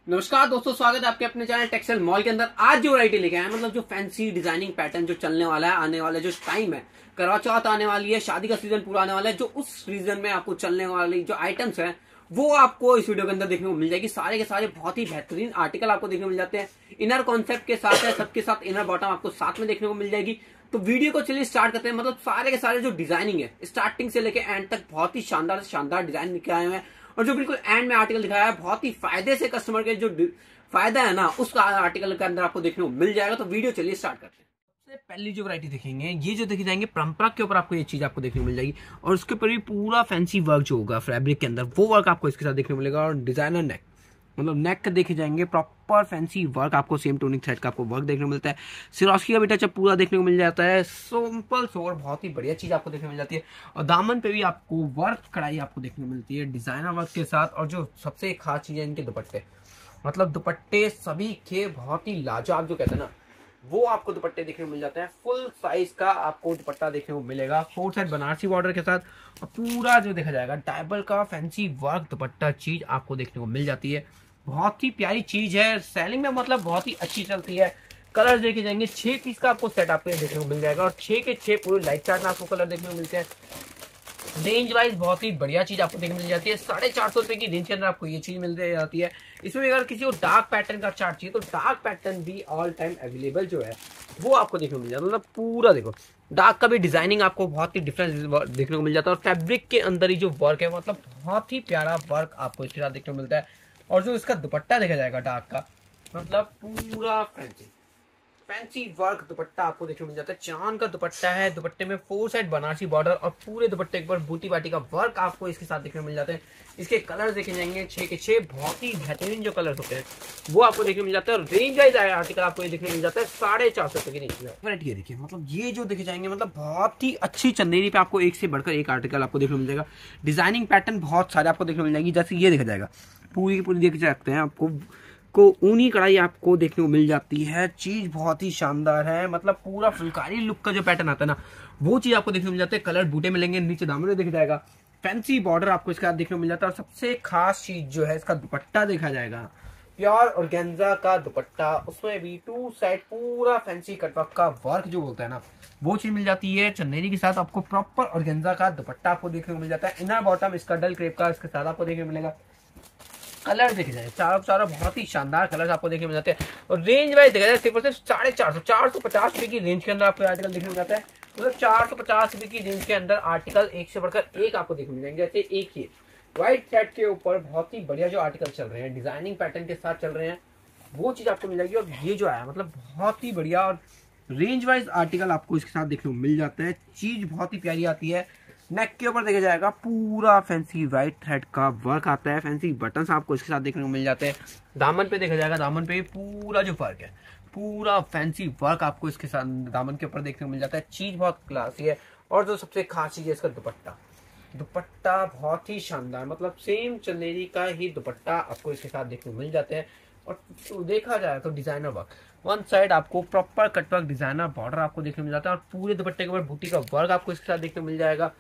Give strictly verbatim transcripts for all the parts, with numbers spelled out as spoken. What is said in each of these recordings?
नमस्कार दोस्तों, स्वागत है आपके अपने चैनल टेक्सटाइल मॉल के अंदर। आज जो वैरायटी लेके आए हैं, मतलब जो फैंसी डिजाइनिंग पैटर्न जो चलने वाला है, आने वाला जो टाइम है, करवा चौथ आने वाली है, शादी का सीजन पूरा आने वाला है, जो उस रीजन में आपको चलने वाली जो आइटम्स है वो आपको इस वीडियो के अंदर देखने को मिल जाएगी। सारे के सारे बहुत ही बेहतरीन आर्टिकल आपको देखने को मिल जाते हैं। इनर कॉन्सेप्ट के साथ है, सबके साथ इनर बॉटम आपको साथ में देखने को मिल जाएगी। तो वीडियो को चलिए स्टार्ट करते हैं। मतलब सारे के सारे जो डिजाइनिंग है स्टार्टिंग से लेके एंड तक बहुत ही शानदार शानदार डिजाइन लेके आए हुए हैं, और जो बिल्कुल एंड में आर्टिकल दिखाया है बहुत ही फायदे से कस्टमर के जो फायदा है ना, उस आर्टिकल के अंदर आपको देखने को मिल जाएगा। तो वीडियो चलिए स्टार्ट करते हैं। सबसे पहली जो वैरायटी देखेंगे, ये जो देखे जाएंगे परंपरा के ऊपर आपको ये चीज आपको देखने को मिल जाएगी, और उसके ऊपर भी पूरा फैंसी वर्क जो होगा फैब्रिक के अंदर, वो वर्क आपको इसके साथ देखने को मिलेगा। और डिजाइनर नेक, मतलब नेक का देखे जाएंगे प्रॉपर फैंसी वर्क, आपको सेम टोनिक थ्रेड का आपको वर्क देखने को मिलता है। सिरोस्की का भी टच पूरा देखने को मिल जाता है। सिंपल सोवर बहुत ही बढ़िया चीज आपको देखने को मिल जाती है। और दामन पे भी आपको वर्क कढ़ाई आपको देखने को मिलती है डिजाइनर वर्क के साथ। और जो सबसे खास चीज है इनके दुपट्टे, मतलब दुपट्टे सभी के बहुत ही लाजवाब जो कहते हैं ना, वो आपको दुपट्टे देखने को मिल जाते हैं। फुल साइज का आपको दुपट्टा देखने को मिलेगा, फोर साइड बनारसी बॉर्डर के साथ, और पूरा जो देखा जाएगा डायबल का फैंसी वर्क दुपट्टा चीज आपको देखने को मिल जाती है। बहुत ही प्यारी चीज है, सेलिंग में मतलब बहुत ही अच्छी चलती है। कलर देखे जाएंगे, छह पीस का आपको सेट आपको देखने को मिल जाएगा, और छह के छह पूरे लाइट चार्ट में आपको कलर देखने को मिलते हैं। रेंज वाइज बहुत ही बढ़िया चीज आपको देखने को मिल जाती है। साढ़े चार सौ रुपए की रेंज के अंदर आपको ये चीज मिल जाती है। इसमें अगर किसी को डार्क पैटर्न का चार्ट चाहिए तो डार्क पैटर्न भी ऑल टाइम अवेलेबल जो है वो आपको देखने को मिल जाता है। मतलब पूरा देखो डार्क का भी डिजाइनिंग आपको बहुत ही डिफरेंस देखने को मिल जाता है। और फैब्रिक के अंदर ही जो वर्क है, मतलब बहुत ही प्यारा वर्क आपको इसके साथ देखने को मिलता है। और जो इसका दुपट्टा देखा जाएगा डार्क का, मतलब पूरा फैंसी फैंसी वर्क दुपट्टा आपको देखने को मिल जाता है। चांद का दुपट्टा है, दुपट्टे में फोर साइड बनारसी बॉर्डर, और पूरे दुपट्टे के ऊपर बूटी बाटी का वर्क आपको इसके साथ देखने को मिल जाते हैं। इसके कलर देखे जाएंगे, छह के छह बहुत ही बेहतरीन जो कलर होते हैं वो आपको देखने को मिल जाता है। और रेंज वाइज आर्टिकल आपको ये देखने को मिल जाता है साढ़े चार सौ रुपए की रेंज में। वैरायटी ये देखिए, मतलब ये जो देखे जाएंगे, मतलब बहुत ही अच्छी चंदेरी पे आपको एक से बढ़कर एक आर्टिकल आपको देखने को मिल जाएगा। डिजाइनिंग पैटर्न बहुत सारे आपको देखने को मिल जाएगी। जैसे ये देखा जाएगा, पूरी की पूरी देख सकते हैं आपको को ऊनी कढ़ाई आपको देखने को मिल जाती है। चीज बहुत ही शानदार है, मतलब पूरा फुलकारी लुक का जो पैटर्न आता है ना, वो चीज आपको देखने को मिल जाता है। कलर बूटे मिलेंगे, नीचे दामन दिख जाएगा, फैंसी बॉर्डर आपको इसका देखने को मिल जाता है। और सबसे खास चीज जो है इसका दुपट्टा देखा जाएगा, प्योर ऑर्गेन्जा का दुपट्टा, उसमें भी टू साइड पूरा फैंसी कटवर्क का वर्क जो बोलता है ना, वो चीज मिल जाती है। चंदेरी के साथ आपको प्रॉपर ऑर्गेन्जा का दुपट्टा आपको देखने को मिल जाता है। इनर बॉटम इसका डल क्रेप का इसके साथ आपको देखने को मिलेगा। कलर देखे जाए चारों चारों बहुत ही शानदार कलर्स आपको देखने को मिल जाते हैं। और रेंज वाइज देखा जाए सिर्फ सिर्फ साढ़े चार सौ चार सौ पचास रुपए की रेंज के अंदर आपको आर्टिकल देखने को मिल जाता है। मतलब चार सौ पचास रुपए की रेंज के अंदर आर्टिकल एक से बढ़कर एक आपको देखने को मिल जाएंगे। जैसे एक ही व्हाइट थ्रेड के ऊपर बहुत ही बढ़िया जो आर्टिकल चल रहे हैं, डिजाइनिंग पैटर्न के साथ चल रहे हैं, वो चीज आपको मिल जाएगी। और ये जो आया मतलब बहुत ही बढ़िया और रेंज वाइज आर्टिकल आपको इसके साथ देखने को मिल जाता है। चीज बहुत ही प्यारी आती है। नेक के ऊपर देखा जाएगा पूरा फैंसी व्हाइट थ्रेड का वर्क आता है, फैंसी बटन्स आपको इसके साथ देखने को मिल जाते हैं। दामन पे देखा जाएगा, दामन पे पूरा जो वर्क है, पूरा फैंसी वर्क आपको इसके साथ दामन के ऊपर देखने को मिल जाता है। चीज बहुत क्लासी है। और जो सबसे खास चीज है इसका दुपट्टा, दुपट्टा बहुत ही शानदार, मतलब सेम चंदेरी का ही दुपट्टा आपको इसके साथ देखने को मिल जाते हैं। और तो देखा जाए तो डिजाइनर वर्क, वन साइड आपको प्रॉपर कटवर्क डिजाइनर बॉर्डर आपको देखने को मिल जाता है, और पूरे दुपट्टे के ऊपर बूटी का वर्क आपको इसके साथ देखने को मिल जाएगा।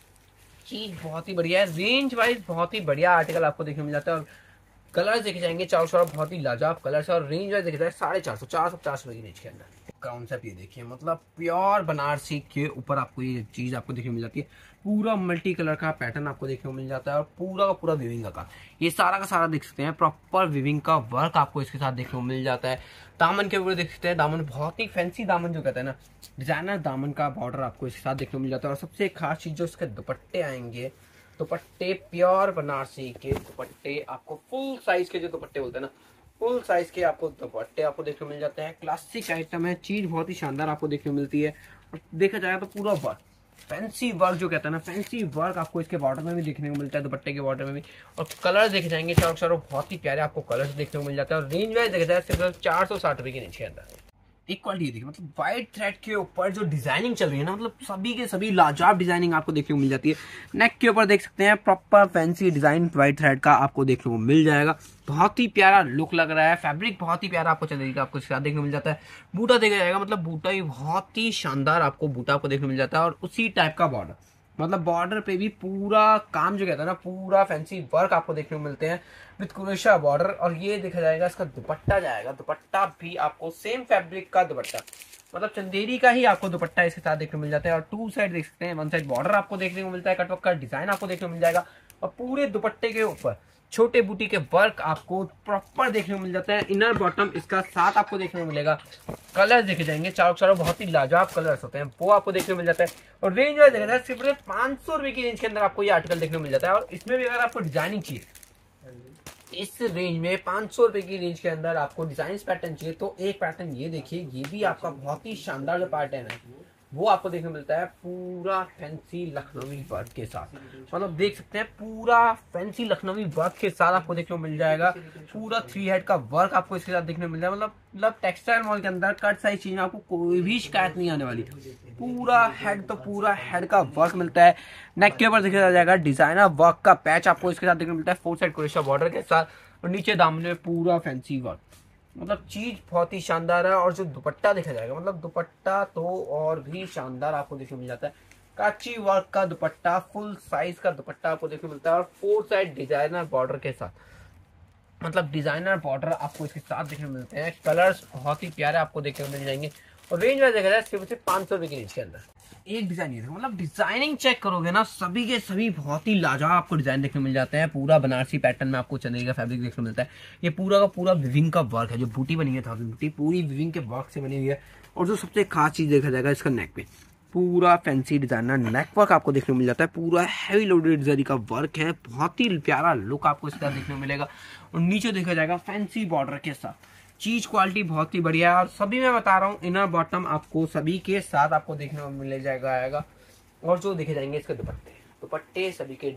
चीज बहुत ही बढ़िया है। रेंज वाइज बहुत ही बढ़िया आर्टिकल आपको देखने को मिल जाता है। और कलर्स देखे जाएंगे चारों चारों बहुत ही लाजवाब कलर्स है। और रेंज वाइज देखे जाए साढ़े चार सौ चार सौ पचास रुपए की रेंज के अंदर। कॉन्सेप्ट ये देखिए, मतलब प्योर बनारसी के ऊपर आपको ये चीज आपको देखने को मिल जाती है। पूरा मल्टी कलर का पैटर्न आपको देखने को मिल जाता है, और पूरा का पूरा विविंग का काम, ये सारा का सारा देख सकते हैं, प्रॉपर विविंग का वर्क आपको इसके साथ देखने को मिल जाता है। दामन के ऊपर देख सकते हैं, दामन बहुत ही फैंसी दामन जो कहते हैं ना, डिजाइनर दामन का बॉर्डर आपको इसके साथ देखने को मिल जाता है। और सबसे खास चीज जो इसके दुपट्टे आएंगे, दुपट्टे प्योर बनारसी के दुपट्टे आपको फुल साइज के जो दुपट्टे बोलते हैं ना, फुल साइज के आपको दुपट्टे आपको देखने को मिल जाते हैं। क्लासिक आइटम है, चीज बहुत ही शानदार आपको देखने को मिलती है। और देखा जाए तो पूरा वर्क फैंसी वर्क जो कहता है ना, फैंसी वर्क आपको इसके बॉर्डर में भी देखने को मिलता है, दुपट्टे के बॉर्डर में भी। और कलर देखे जाएंगे चारों चारों बहुत ही प्यारे आपको कलर्स देखने को मिल जाता है। और रेंज वाइज देखा जाए सिर्फ चार सौ साठ रुपए की रेंज के अंदर। एक क्वालिटी देखिए, मतलब व्हाइट थ्रेड के ऊपर जो डिजाइनिंग चल रही है ना, मतलब सभी के सभी लाजवाब डिजाइनिंग आपको देखने को मिल जाती है। नेक के ऊपर देख सकते हैं proper fancy design white thread का आपको देखने को मिल जाएगा। बहुत ही प्यारा लुक लग रहा है, फैब्रिक बहुत ही प्यारा आपको चलेगा, आपको इसके साथ देखने को मिल जाता है। बूटा देखा जाएगा, मतलब बूटा भी बहुत ही शानदार आपको बूटा आपको देखने को मिल जाता है। और उसी टाइप का बॉर्डर, मतलब बॉर्डर पे भी पूरा काम जो कहता है ना, पूरा फैंसी वर्क आपको देखने को मिलते हैं विद क्रोशिया बॉर्डर। और ये देखा जाएगा इसका दुपट्टा जाएगा, दुपट्टा भी आपको सेम फैब्रिक का दुपट्टा, मतलब चंदेरी का ही आपको दुपट्टा इसके साथ देखने को मिल जाता है। और टू साइड देख सकते हैं, वन साइड बॉर्डर आपको देखने को मिलता है, कटवर्क का डिजाइन आपको देखने को मिल जाएगा। और पूरे दुपट्टे के ऊपर छोटे बूटी के वर्क आपको प्रॉपर देखने को मिल जाता है। इनर बॉटम इसका साथ आपको देखने को मिलेगा। कलर देखे जाएंगे, चारों चारों बहुत ही लाजवाब कलर्स होते हैं, वो आपको देखने को मिल जाता है। और रेंज वाइज देखा जाए सिर्फ पांच सौ रुपए की रेंज के अंदर आपको ये आर्टिकल देखने को मिल जाता है। और इसमें भी अगर आपको डिजाइनिंग चाहिए, इस रेंज में पांच सौ रुपए की रेंज के अंदर आपको डिजाइन पैटर्न चाहिए, तो एक पैटर्न ये देखिए, ये भी आपका बहुत ही शानदार जो पैटर्न है वो आपको देखने को मिलता है पूरा फैंसी लखनवी वर्क के साथ। मतलब देख सकते हैं पूरा फैंसी लखनवी वर्क के साथ आपको देखने को मिल जाएगा। पूरा थ्री हेड का वर्क आपको इसके साथ देखने को मिल जाएगा। मतलब मतलब टेक्सटाइल मॉल के अंदर कट साइज चीज में आपको कोई भी शिकायत नहीं आने वाली। पूरा हेड तो पूरा हेड का वर्क मिलता है। नेक के ऊपर देखा जाएगा डिजाइनर वर्क का पैच आपको इसके साथ देखने को मिलता है, फोर साइड क्रोशिया बॉर्डर के साथ। और नीचे दामन में पूरा फैंसी वर्क, मतलब चीज बहुत ही शानदार है। और जो दुपट्टा देखा जाएगा, मतलब दुपट्टा तो और भी शानदार आपको देखने को मिल जाता है। काची वर्क का दुपट्टा, फुल साइज का दुपट्टा आपको देखने को मिलता है। और फोर साइड डिजाइनर बॉर्डर के साथ, मतलब डिजाइनर बॉर्डर आपको इसके साथ देखने को मिलते हैं। कलर्स बहुत ही प्यारे आपको देखने को मिल जाएंगे। और रेंज में देखा जाए सिर्फ पांच सौ रुपए की रेंज के अंदर एक डिजाइन ये, मतलब डिजाइनिंग चेक करोगे ना, सभी के सभी बहुत ही लाजवाब आपको डिजाइन देखने मिल जाते हैं। पूरा बनारसी पैटर्न में आपको चंदेरी का फैब्रिक देखने को मिलता है। ये पूरा का पूरा विविंग का वर्क है, जो बूटी बनी है थाउजेंड बूटी पूरी विविंग के वर्क से बनी हुई है। और जो सबसे खास चीज देखा जाएगा, इसका नेक पे पूरा फैंसी डिजाइनर नेक वर्क आपको देखने को मिल जाता है। पूरा हैवी लोडेड जरी का वर्क है, बहुत ही प्यारा लुक आपको इसका देखने को मिलेगा। और नीचे देखा जाएगा फैंसी बॉर्डर के साथ, चीज क्वालिटी बहुत ही बढ़िया है। और सभी मैं बता रहा हूँ इनर बॉटम आपको सभी के साथ आपको देखने को मिल जाएगा आएगा। और जो देखे जाएंगे इसके दुपट्टे, दुपट्टे सभी के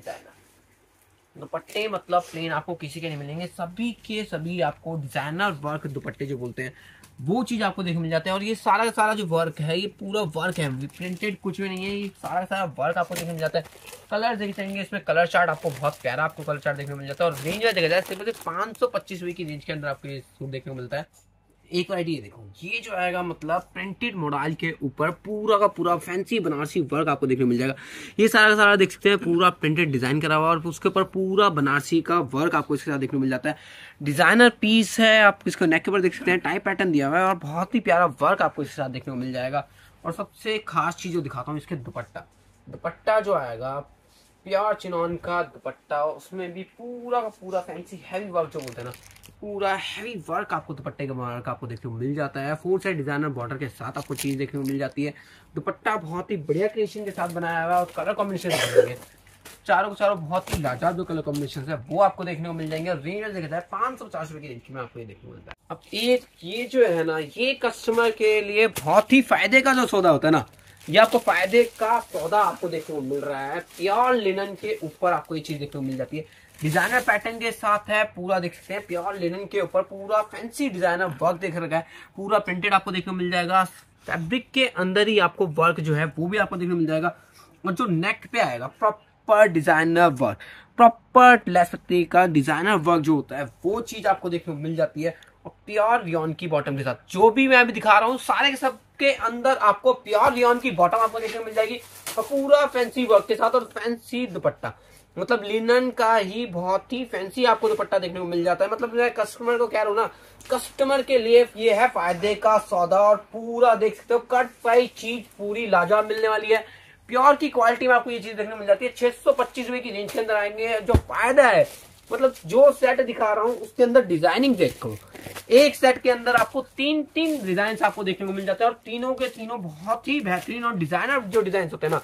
डिजाइनर दुपट्टे, मतलब प्लेन आपको किसी के नहीं मिलेंगे, सभी के सभी आपको डिजाइनर वर्क दुपट्टे जो बोलते हैं वो चीज आपको देखने मिल जाता है। और ये सारा का सारा जो वर्क है, ये पूरा वर्क है, प्रिंटेड कुछ भी नहीं है, ये सारा का सारा वर्क आपको देखने मिल जाता है। कलर देख जाएंगे, इसमें कलर चार्ट आपको बहुत प्यारा आपको कलर चार्ट देखने को मिल जाता है। और रेंज में देखा जाए सिर्फ पांच सौ पच्चीस रुपए की रेंज के अंदर आपको ये सूट देखने को मिलता है। एक वैरायटी ये देखो, ये जो आएगा मतलब प्रिंटेड मोडाइल के ऊपर पूरा का पूरा फैंसी बनारसी वर्क आपको देखने को मिल जाएगा। ये सारा का सारा देख सकते हैं पूरा प्रिंटेड डिजाइन करा हुआ, और उसके ऊपर पूरा बनारसी का वर्क आपको इसके साथ देखने को मिल जाता है। डिजाइनर पीस है, आप इसको नेक के ऊपर देख सकते हैं टाई पैटर्न दिया हुआ है, और बहुत ही प्यारा वर्क आपको इसके साथ देखने को मिल जाएगा। और सबसे खास चीज जो दिखाता हूँ, इसके दुपट्टा, दुपट्टा जो आएगा प्योर चिनॉन का दुपट्टा, उसमें भी पूरा का पूरा फैंसी हैवी वर्क जो बोलते हैं ना, पूरा हैवी वर्क आपको दुपट्टे के वर्क आपको देखने को मिल जाता है। फोर साइड डिजाइनर बॉर्डर के साथ आपको चीज देखने को मिल जाती है। दुपट्टा बहुत ही बढ़िया क्रिएशन के साथ बनाया हुआ है, और कलर कॉम्बिनेशन देखेंगे चारों को चारों बहुत ही लाजवाब जो कलर कॉम्बिनेशन है वो आपको देखने को मिल जाएंगे। रेंज देखा जाए पांच सौ पचास रुपए की रेंज में आपको ये देखने को मिलता है। अब एक ये जो है ना, ये कस्टमर के लिए बहुत ही फायदे का जो सौदा होता है ना, ये आपको फायदे का सौदा आपको देखने को मिल रहा है। प्योर लिनन के ऊपर आपको ये चीज देखने को मिल जाती है, डिजाइनर पैटर्न के साथ है। पूरा देख सकते हैं प्योर लिनन के ऊपर पूरा फैंसी डिजाइनर वर्क देख रखा है, पूरा प्रिंटेड आपको देखने को मिल जाएगा। फैब्रिक के अंदर ही आपको वर्क जो है वो भी आपको देखने को मिल जाएगा। और जो नेक पे आएगा proper designer work, proper lace पत्ती का डिजाइनर वर्क जो होता है वो चीज आपको देखने को मिल जाती है। और प्योर रियॉन की बॉटम के साथ जो भी मैं अभी दिखा रहा हूँ, सारे के सब के अंदर आपको प्योर रियॉन की बॉटम आपको देखने को मिल जाएगी, और पूरा फैंसी वर्क के साथ। और फैंसी दुपट्टा, मतलब लिनन का ही बहुत ही फैंसी आपको दुपट्टा देखने को मिल जाता है। मतलब मैं कस्टमर को कह रहा हूँ ना, कस्टमर के लिए ये है फायदे का सौदा। और पूरा देख सकते हो कट पाई चीज पूरी लाजवाब मिलने वाली है। प्योर की क्वालिटी में आपको ये चीज देखने को मिल जाती है। छह सौ पच्चीस रुपए की रेंज के अंदर आएंगे। जो फायदा है, मतलब जो सेट दिखा रहा हूँ उसके अंदर डिजाइनिंग देखो, एक सेट के अंदर आपको तीन तीन डिजाइन आपको देखने को मिल जाते हैं। और तीनों के तीनों बहुत ही बेहतरीन, और डिजाइनर जो डिजाइन होते हैं ना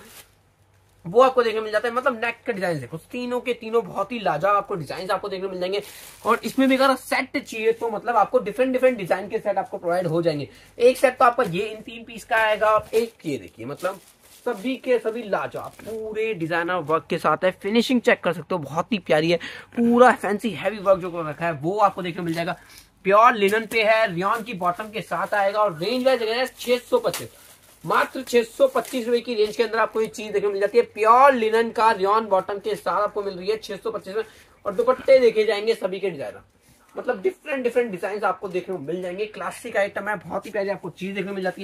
वो आपको देखने को मिल जाता है। मतलब नेक के डिजाइन देखो, तीनों के तीनों बहुत ही लाजवाब आपको डिजाइन आपको देखने को मिल जाएंगे। और इसमें भी अगर सेट चाहिए तो मतलब आपको डिफरेंट डिफरेंट डिजाइन के सेट आपको प्रोवाइड हो जाएंगे। एक सेट तो आपका ये इन तीन पीस का आएगा, और एक ये देखिए, मतलब सभी के सभी लाजवाब पूरे डिजाइनर वर्क के साथ है। फिनिशिंग चेक कर सकते हो, बहुत ही प्यारी है। पूरा फैंसी हैवी वर्क जो रखा है वो आपको देखने को मिल जाएगा। प्योर लिनन पे है, रियॉन की बॉटम के साथ आएगा। और रेंज वाइज जगह छह सौ पच्चीस, मात्र छह सौ पच्चीस रुपए की रेंज के अंदर आपको ये चीज देखने को मिल जाती है। प्योर लिनन का रियॉन बॉटम के साथ आपको मिल रही है छह सौ पच्चीस में। और दुपट्टे देखे जाएंगे सभी के डिजाइनर, मतलब डिफरेंट डिफरेंट डिजाइन आपको देखने को मिल जाएंगे। क्लासिक आइटम है, बहुत ही प्यारी आपको चीज देखने को मिल जाती है।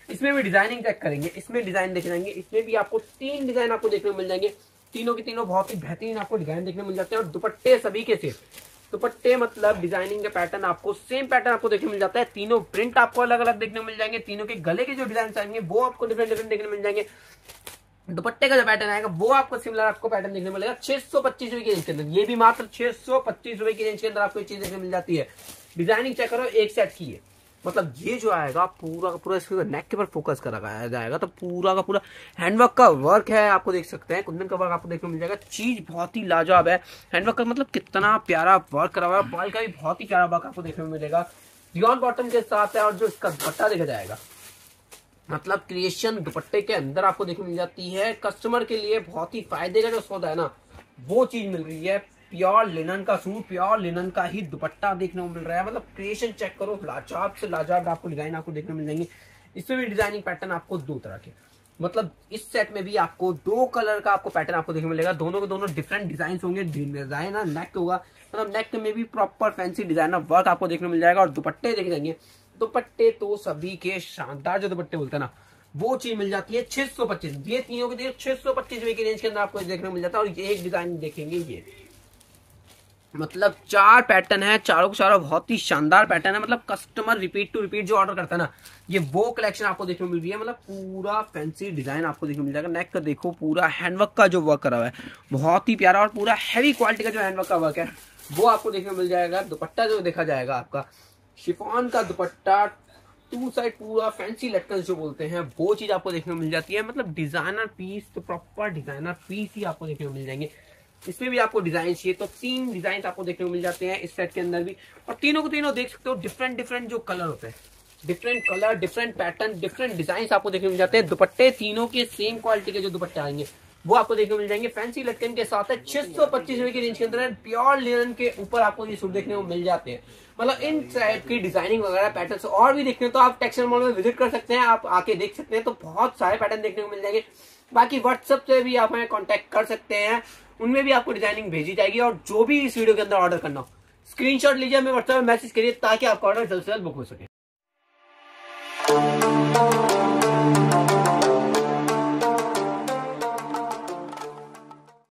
इसमें भी डिजाइनिंग चेक करेंगे, इसमें डिजाइन देख जाएंगे, इसमें भी आपको तीन डिजाइन आपको देखने को मिल जाएंगे। तीनों के तीनों बहुत ही बेहतरीन आपको डिजाइन देखने को मिल जाते हैं। और दुपट्टे सभी के सेम दुपट्टे, मतलब डिजाइनिंग के पैटर्न आपको सेम पैटर्न आपको देखने को मिल जाता है। तीनों प्रिंट आपको अलग अलग देखने को मिल जाएंगे। तीनों के गले के जो डिजाइन आएंगे वो आपको डिफरेंट डिफरेंट देखने को मिल जाएंगे। दुपट्टे का जो पैटर्न आएगा वो आपको सिमिलर आपको पैटर्न देखने को मिलेगा छह सौ पच्चीस रुपए की रेंज के अंदर। ये भी मात्र छह सौ पच्चीस रुपए की रेंज के अंदर आपको ये चीज देखने को मिल जाती है। डिजाइनिंग चेक करो, एक सेट की है, मतलब ये जो आएगा पूरा का पूरा इसके नेक के ऊपर फोकस करा जाएगा, तो पूरा का पूरा हैंडवर्क का वर्क है। आपको देख सकते हैं कुंदन का वर्क आपको देखने को मिल जाएगा। चीज बहुत ही लाजवाब है। हैंडवर्क का मतलब कितना प्यारा वर्क करा हुआ है। बाल का भी बहुत ही प्यारा वर्क आपको देखने को मिलेगा। रियॉन बॉटम के साथ है। और जो इसका दुपट्टा देखा जाएगा, मतलब क्रिएशन दुपट्टे के अंदर आपको देखने को मिल जाती है। कस्टमर के लिए बहुत ही फायदे का जो सौदा है ना, वो चीज मिल रही है। प्योर लिनन का सूट, प्योर लिनन का ही दुपट्टा देखने को मिल रहा है। मतलब क्रिएशन चेक करो, लाजवाब से लाजवाब आपको डिजाइन आपको देखने को मिल जाएंगे। इसमें भी डिजाइनिंग पैटर्न आपको दो तरह के, मतलब इस सेट में भी आपको दो कलर का आपको पैटर्न आपको देखने को मिलेगा। दोनों के दोनों डिफरेंट डिजाइन होंगे। डिजाइनर नेक होगा, मतलब नेक में भी प्रॉपर फैंसी डिजाइनर वर्क आपको देखने को मिल जाएगा। और दुपट्टे देख जाएंगे, दुपट्टे तो सभी के शानदार जो दुपट्टे बोलते हैं ना, वो चीज मिल जाती है छह सौ पच्चीस। ये तीनों के छह सौ पच्चीस रुपए की रेंज के अंदर आपको देखने को मिल जाता है। और ये एक डिजाइन देखेंगे, ये मतलब चार पैटर्न है, चारों के चारों बहुत ही शानदार पैटर्न है। मतलब कस्टमर रिपीट टू रिपीट जो ऑर्डर करता है ना, ये वो कलेक्शन आपको देखने को मिल रही है। मतलब पूरा फैंसी डिजाइन आपको देखने को मिल जाएगा। नेक का देखो, पूरा हैंडवर्क का जो वर्क करा हुआ है बहुत ही प्यारा। और पूरा हैवी क्वालिटी का जो हैंडवर्क का वर्क है वो आपको देखने को मिल जाएगा। दुपट्टा जो देखा जाएगा आपका शिफॉन का दुपट्टा, टू साइड पूरा फैंसी लटकन जो बोलते हैं, वो चीज आपको देखने को मिल जाती है। मतलब डिजाइनर पीस, तो प्रॉपर डिजाइनर पीस ही आपको देखने को मिल जाएंगे। इसमें भी आपको डिजाइन चाहिए तो तीन डिजाइन आपको देखने को मिल जाते हैं इस सेट के अंदर भी। और तीनों को तीनों देख सकते हो, डिफरेंट डिफरेंट जो कलर होते हैं, different colour, different pattern, different design आपको देखने को मिल जाते हैं। दुपट्टे तीनों के सेम क्वालिटी के जो दुपट्टे आएंगे वो आपको देखने को मिल जाएंगे। फैंसी लटकन के साथ है, छह सौ पच्चीस रुपए की रेंज के अंदर प्योर लिनन के ऊपर आपको ये सूट देखने को मिल जाते हैं। मतलब इन टाइप की डिजाइनिंग वगैरह पैटर्न और भी देखने तो आप टेक्सटाइल मॉल में विजिट कर सकते हैं, आप आके देख सकते हैं, तो बहुत सारे पैटर्न देखने को मिल जाएंगे। बाकी व्हाट्सएप से भी आप हमें कांटेक्ट कर सकते हैं, उनमें भी आपको डिजाइनिंग भेजी जाएगी। और जो भी इस वीडियो के अंदर ऑर्डर करना हो, स्क्रीनशॉट लीजिए, हमें व्हाट्सएप में मैसेज करिए ताकि आपका ऑर्डर जल्द से जल्द बुक हो सके।